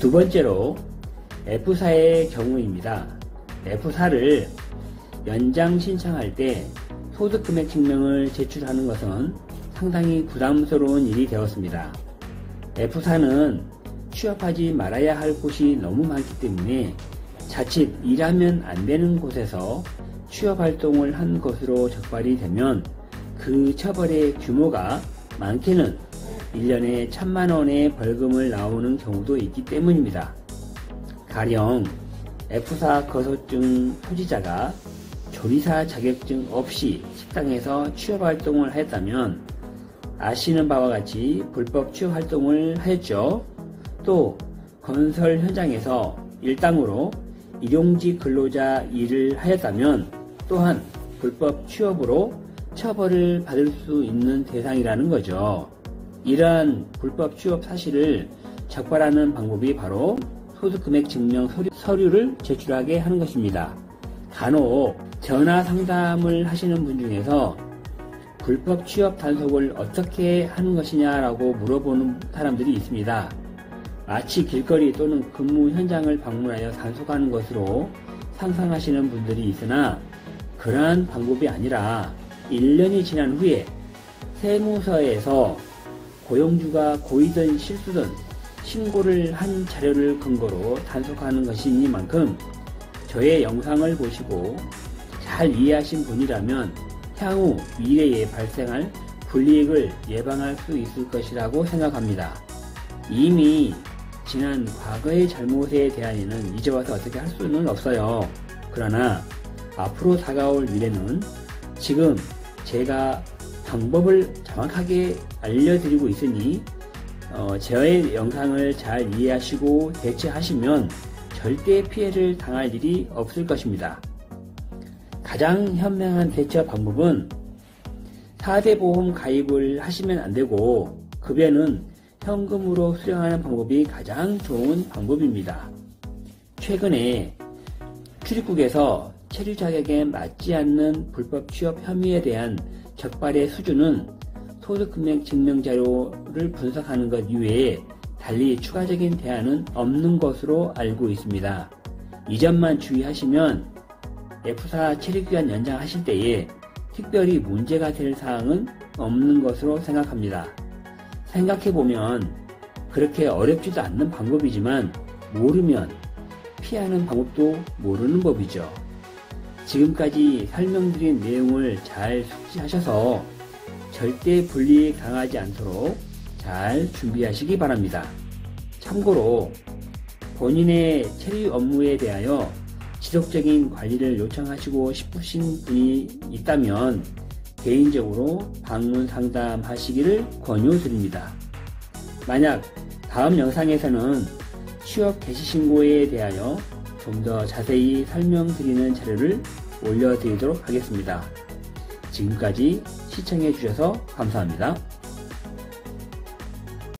두 번째로 F4의 경우입니다. F4를 연장 신청할 때 소득금액 증명을 제출하는 것은 상당히 부담스러운 일이 되었습니다. F4는 취업하지 말아야 할 곳이 너무 많기 때문에 자칫 일하면 안 되는 곳에서 취업활동을 한 것으로 적발이 되면 그 처벌의 규모가 많게는 1년에 1000만원의 벌금을 나오는 경우도 있기 때문입니다. 가령 F4 거소증 소지자가 조리사 자격증 없이 식당에서 취업활동을 하였다면 아시는 바와 같이 불법 취업활동을 하였죠. 또 건설 현장에서 일당으로 일용직 근로자 일을 하였다면 또한 불법 취업으로 처벌을 받을 수 있는 대상이라는 거죠. 이러한 불법 취업 사실을 적발하는 방법이 바로 소득금액 증명 서류를 제출하게 하는 것입니다. 간혹 전화 상담을 하시는 분 중에서 불법 취업 단속을 어떻게 하는 것이냐라고 물어보는 사람들이 있습니다. 마치 길거리 또는 근무 현장을 방문하여 단속하는 것으로 상상하시는 분들이 있으나 그러한 방법이 아니라 1년이 지난 후에 세무서에서 고용주가 고의든 실수든 신고를 한 자료를 근거로 단속하는 것이니만큼 저의 영상을 보시고 잘 이해하신 분이라면 향후 미래에 발생할 불이익을 예방할 수 있을 것이라고 생각합니다. 이미 지난 과거의 잘못에 대한에는 이제 와서 어떻게 할 수는 없어요. 그러나 앞으로 다가올 미래는 지금 제가 방법을 정확하게 알려드리고 있으니 저의 영상을 잘 이해하시고 대처하시면 절대 피해를 당할 일이 없을 것입니다. 가장 현명한 대처 방법은 4대 보험 가입을 하시면 안되고 급여는 현금으로 수령하는 방법이 가장 좋은 방법입니다. 최근에 출입국에서 체류 자격에 맞지 않는 불법 취업 혐의에 대한 적발의 수준은 소득금액 증명자료를 분석하는 것 이외에 달리 추가적인 대안은 없는 것으로 알고 있습니다. 이 점만 주의하시면 F4 체류기간 연장하실 때에 특별히 문제가 될 사항은 없는 것으로 생각합니다. 생각해보면 그렇게 어렵지도 않는 방법이지만 모르면 피하는 방법도 모르는 법이죠. 지금까지 설명드린 내용을 잘 숙지하셔서 절대 불이익 당하지 않도록 잘 준비하시기 바랍니다. 참고로 본인의 체류 업무에 대하여 지속적인 관리를 요청하시고 싶으신 분이 있다면 개인적으로 방문 상담하시기를 권유드립니다. 만약 다음 영상에서는 취업 개시 신고에 대하여 좀 더 자세히 설명드리는 자료를 올려드리도록 하겠습니다. 지금까지 시청해 주셔서 감사합니다.